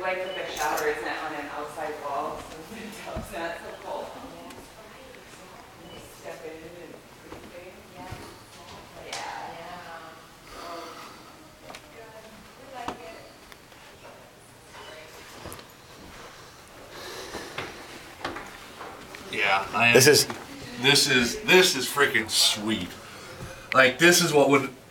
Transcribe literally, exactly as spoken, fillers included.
like that the shower isn't on an outside wall, so it's not so cold. Step in and quickly. Yeah. Yeah. Yeah, I am. This is This is this is freaking sweet. Like this is what would